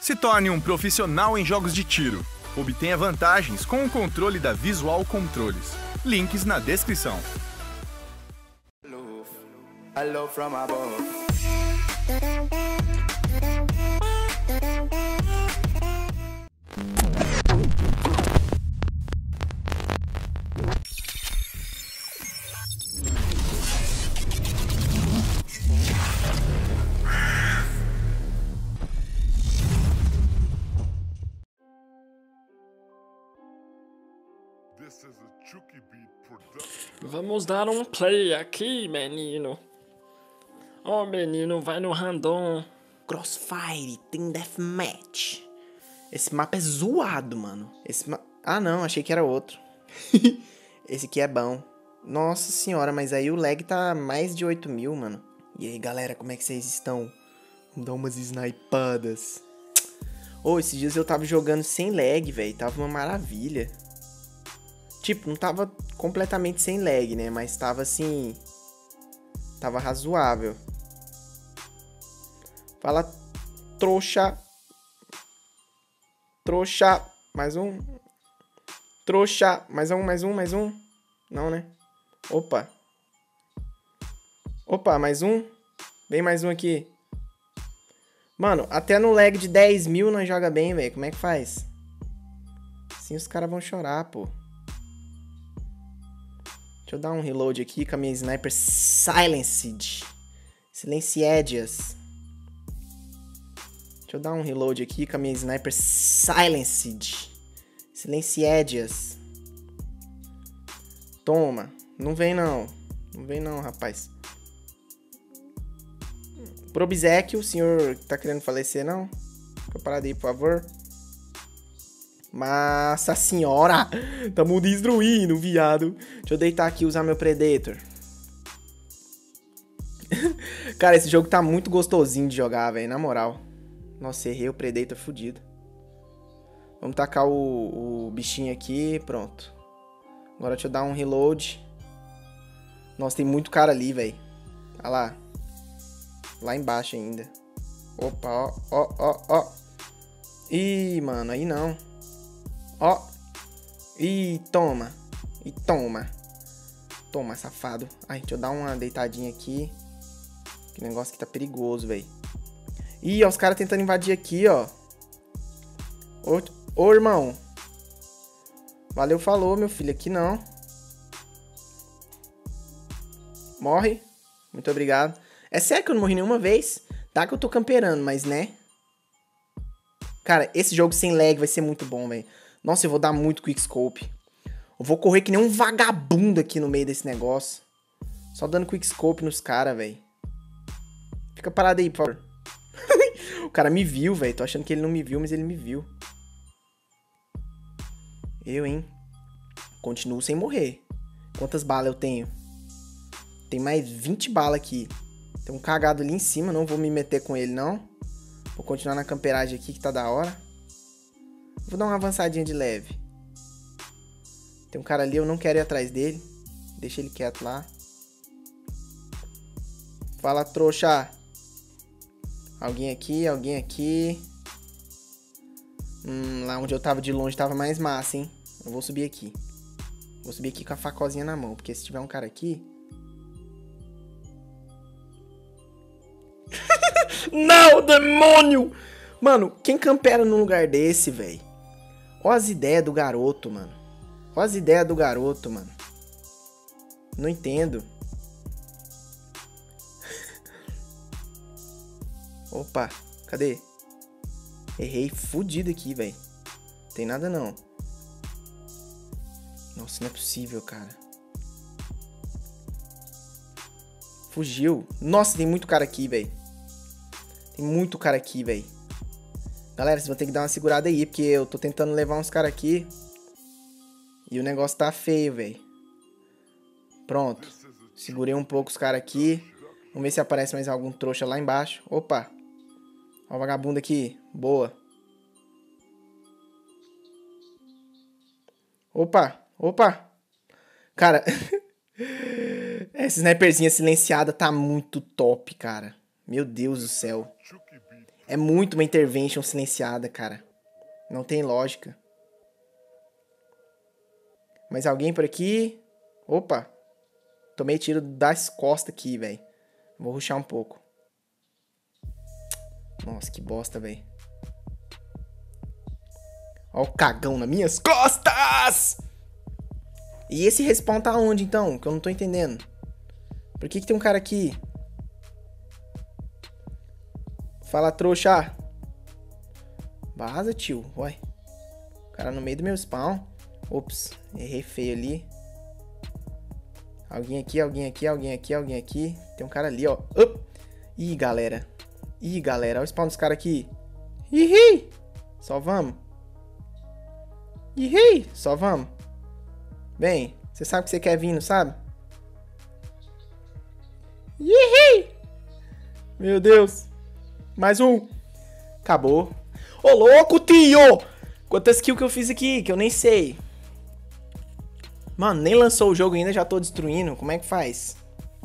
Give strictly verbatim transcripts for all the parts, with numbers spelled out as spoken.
Se torne um profissional em jogos de tiro. Obtenha vantagens com o controle da Visual Controles. Links na descrição. Hello from above. Vamos dar um play aqui, menino. Ó, oh, menino, vai no random. Crossfire, tem deathmatch. Esse mapa é zoado, mano. Esse ma... Ah, não, achei que era outro. Esse aqui é bom. Nossa senhora, mas aí o lag tá mais de oito mil, mano. E aí, galera, como é que vocês estão? Vamos dar umas snipadas. Ô, oh, esses dias eu tava jogando sem lag, velho. Tava uma maravilha. Tipo, não tava completamente sem lag, né? Mas tava assim... Tava razoável. Fala, trouxa. Trouxa. Mais um. Trouxa. Mais um, mais um, mais um. Não, né? Opa. Opa, mais um. Vem mais um aqui. Mano, até no lag de dez mil nós joga bem, velho. Como é que faz? Assim os caras vão chorar, pô. Deixa eu dar um reload aqui com a minha sniper silenced. Silenciadas. Deixa eu dar um reload aqui com a minha sniper silenced. Silenciadas. Toma. Não vem não. Não vem não, rapaz. Pro obséquio, o senhor tá querendo falecer, não? Fica parado aí, por favor. Nossa senhora! Tamo destruindo, viado. Deixa eu deitar aqui e usar meu Predator. Cara, esse jogo tá muito gostosinho de jogar, velho. Na moral. Nossa, errei o Predator fudido. Vamos tacar o, o bichinho aqui. Pronto. Agora deixa eu dar um reload. Nossa, tem muito cara ali, velho. Olha lá. Lá embaixo ainda. Opa, ó, ó, ó, ó. Ih, mano, aí não. Ó. Ih, toma. E toma. Toma, safado. Ai, deixa eu dar uma deitadinha aqui. Que negócio que tá perigoso, velho. Ih, ó, os caras tentando invadir aqui, ó. Ô, ô, irmão. Valeu, falou, meu filho. Aqui não. Morre. Muito obrigado. É sério que eu não morri nenhuma vez? Tá que eu tô camperando, mas né? Cara, esse jogo sem lag vai ser muito bom, velho. Nossa, eu vou dar muito quickscope. Eu vou correr que nem um vagabundo aqui no meio desse negócio. Só dando quickscope nos caras, velho. Fica parado aí, por favor. O cara me viu, velho. Tô achando que ele não me viu, mas ele me viu. Eu, hein? Continuo sem morrer. Quantas balas eu tenho? Tem mais vinte balas aqui. Tem um cagado ali em cima. Não vou me meter com ele, não. Vou continuar na camperagem aqui, que tá da hora. Vou dar uma avançadinha de leve. Tem um cara ali, eu não quero ir atrás dele. Deixa ele quieto lá. Fala, trouxa. Alguém aqui, alguém aqui. Hum, lá onde eu tava de longe tava mais massa, hein? Eu vou subir aqui. Vou subir aqui com a facosinha na mão, porque se tiver um cara aqui... Não, demônio! Mano, quem campera num lugar desse, velho? Ó as ideias do garoto, mano. Ó as ideias do garoto, mano. Não entendo. Opa, cadê? Errei fudido aqui, velho. Tem nada não. Nossa, não é possível, cara. Fugiu. Nossa, tem muito cara aqui, velho. Tem muito cara aqui, velho. Galera, vocês vão ter que dar uma segurada aí, porque eu tô tentando levar uns caras aqui. E o negócio tá feio, velho. Pronto. Segurei um pouco os caras aqui. Vamos ver se aparece mais algum trouxa lá embaixo. Opa. Ó o vagabundo aqui. Boa. Opa. Opa. Cara. Essa sniperzinha silenciada tá muito top, cara. Meu Deus do céu. É muito uma intervention silenciada, cara. Não tem lógica. Mais alguém por aqui? Opa. Tomei tiro das costas aqui, velho. Vou rushar um pouco. Nossa, que bosta, velho. Ó o cagão nas minhas costas! E esse respawn tá onde, então? Que eu não tô entendendo. Por que que tem um cara aqui? Fala, trouxa. Vaza, tio. Uai. O cara no meio do meu spawn. Ops, errei feio ali. Alguém aqui, alguém aqui, alguém aqui, alguém aqui. Tem um cara ali, ó. Up. Ih, galera. Ih, galera. Olha o spawn dos caras aqui. Ih, só vamos. Ih, só vamos. Bem, você sabe que você quer vir, não sabe? Ih, meu Deus. Mais um. Acabou. Ô, louco, tio! Quantas kills que eu fiz aqui, que eu nem sei. Mano, nem lançou o jogo ainda, já tô destruindo. Como é que faz?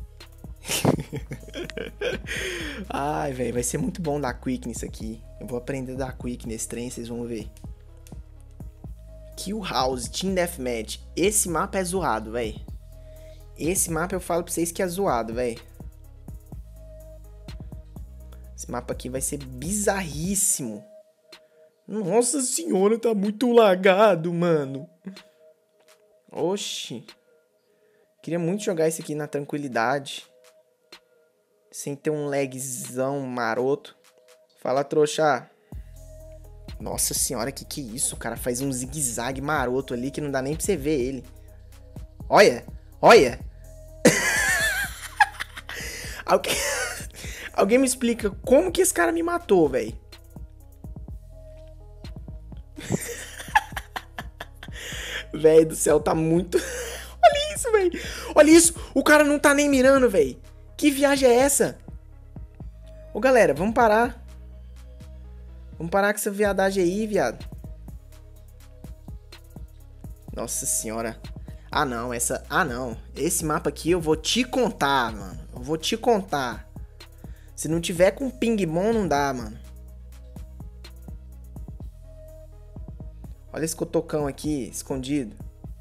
Ai, velho, vai ser muito bom dar quick nisso aqui. Eu vou aprender a dar quick nesse trem, vocês vão ver. Kill House, Team Deathmatch. Esse mapa é zoado, velho. Esse mapa eu falo pra vocês que é zoado, velho. Esse mapa aqui vai ser bizarríssimo. Nossa senhora, tá muito lagado, mano. Oxi. Queria muito jogar isso aqui na tranquilidade. Sem ter um lagzão maroto. Fala, trouxa. Nossa senhora, que que é isso? O cara faz um zigue-zague maroto ali que não dá nem pra você ver ele. Olha, olha. Alguém... Alguém me explica como que esse cara me matou, velho. Velho do céu, tá muito... Olha isso, velho. Olha isso. O cara não tá nem mirando, velho. Que viagem é essa? Ô, galera, vamos parar. Vamos parar com essa viadagem aí, viado. Nossa senhora. Ah, não. Essa... Ah, não. Esse mapa aqui eu vou te contar, mano. Eu vou te contar. Se não tiver com ping bom, não dá, mano. Olha esse cotocão aqui, escondido.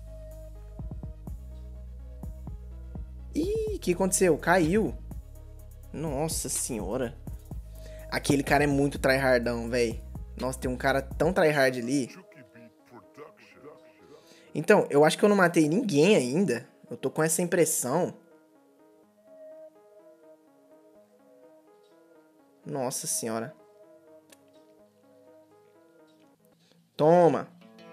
Ih, o que aconteceu? Caiu. Nossa senhora. Aquele cara é muito tryhardão, velho. Nossa, tem um cara tão tryhard ali. Então, eu acho que eu não matei ninguém ainda. Eu tô com essa impressão. Nossa senhora. Toma.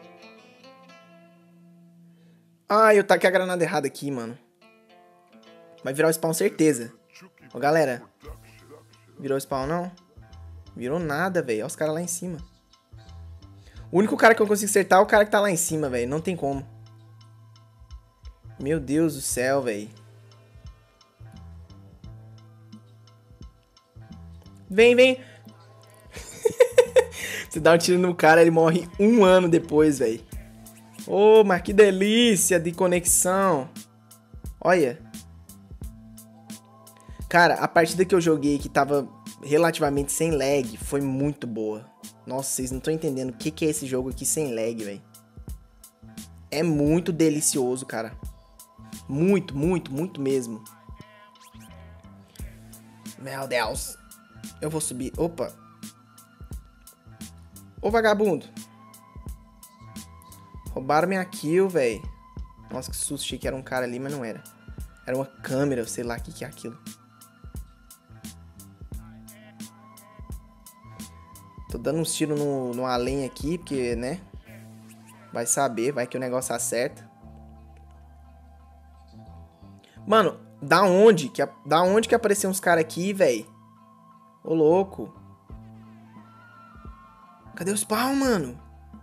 Ah, eu taquei a granada errada aqui, mano. Vai virar o spawn, certeza. Ô, galera. Virou o spawn, não? Virou nada, velho. Olha os caras lá em cima. O único cara que eu consigo acertar é o cara que tá lá em cima, velho. Não tem como. Meu Deus do céu, velho. Vem, vem. Você dá um tiro no cara, ele morre um ano depois, velho. Ô, oh, mas que delícia de conexão. Olha. Cara, a partida que eu joguei que tava relativamente sem lag foi muito boa. Nossa, vocês não estão entendendo o que, que é esse jogo aqui sem lag, velho. É muito delicioso, cara. Muito, muito, muito mesmo. Meu Deus. Eu vou subir. Opa. Ô, vagabundo. Roubaram minha kill, velho. Nossa, que susto. Achei que era um cara ali, mas não era. Era uma câmera, sei lá o que, que é aquilo. Tô dando uns tiros no, no além aqui, porque, né? Vai saber, vai que o negócio acerta. Mano, da onde que, da onde que apareceu uns caras aqui, velho? Ô, louco. Cadê o spawn, mano?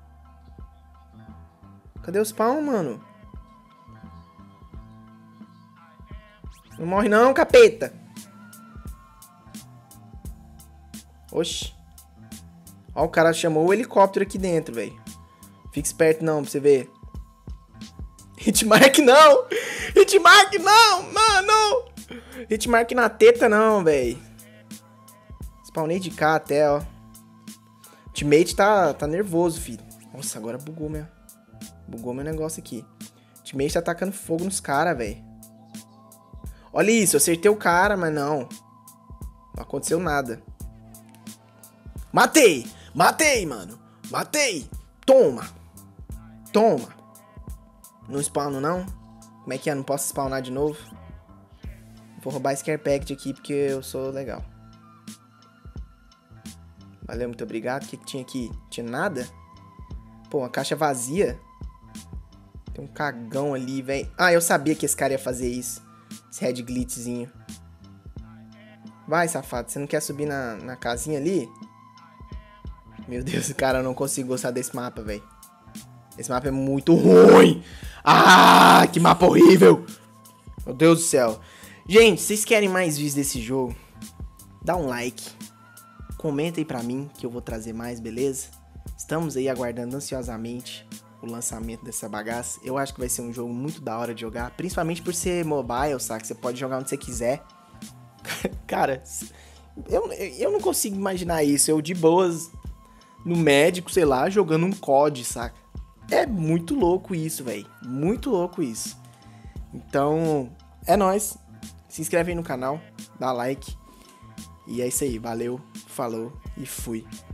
Cadê o spawn, mano? Não morre não, capeta. Oxi. Ó, o cara chamou o helicóptero aqui dentro, velho. Fica esperto não, pra você ver. Hitmark não! Hitmark não, mano! Hitmark na teta não, velho. Spawnei de cá até, ó. O teammate tá, tá nervoso, filho. Nossa, agora bugou meu. Bugou meu negócio aqui. O teammate tá atacando fogo nos caras, velho. Olha isso, eu acertei o cara, mas não. Não aconteceu nada. Matei! Matei, mano! Matei! Toma! Toma! Não spawno, não? Como é que é? Não posso spawnar de novo? Vou roubar esse care packet aqui porque eu sou legal. Valeu, muito obrigado. O que, que tinha aqui? Tinha nada? Pô, uma caixa vazia. Tem um cagão ali, velho. Ah, eu sabia que esse cara ia fazer isso. Esse red glitzzinho. Vai, safado. Você não quer subir na, na casinha ali? Meu Deus, cara, eu não consigo gostar desse mapa, velho. Esse mapa é muito ruim. Ah, que mapa horrível. Meu Deus do céu. Gente, vocês querem mais vídeos desse jogo? Dá um like. Comenta aí pra mim que eu vou trazer mais, beleza? Estamos aí aguardando ansiosamente o lançamento dessa bagaça. Eu acho que vai ser um jogo muito da hora de jogar. Principalmente por ser mobile, saca? Você pode jogar onde você quiser. Cara, eu, eu não consigo imaginar isso. Eu de boas no médico, sei lá, jogando um C O D, saca? É muito louco isso, velho. Muito louco isso. Então, é nóis. Se inscreve aí no canal, dá like. E é isso aí. Valeu, falou e fui.